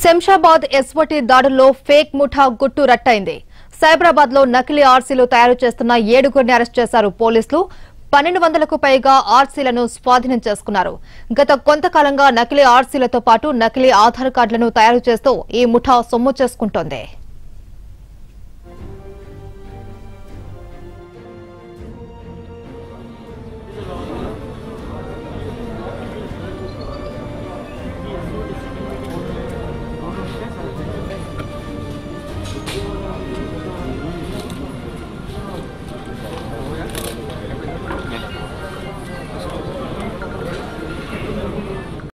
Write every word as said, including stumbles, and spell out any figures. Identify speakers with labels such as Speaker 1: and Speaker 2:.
Speaker 1: శంషాబాద్ ఎస్వటి దాడుల్లో ఫేక్ ముఠా గుట్టు రట్టయింది. సైబరాబాద్ లో నకిలీ ఆర్సీలు తయారు చేస్తున్న ఏడుగురిని అరెస్ట్ చేశారు పోలీసులు. పన్నెండు వందలకు పైగా ఆర్సీలను స్వాధీనం చేసుకున్నారు. గత కొంతకాలంగా నకిలీ ఆర్సీలతో పాటు నకిలీ ఆధార్ కార్డులను తయారు చేస్తూ ఈ ముఠా సొమ్ము చేసుకుంటోంది.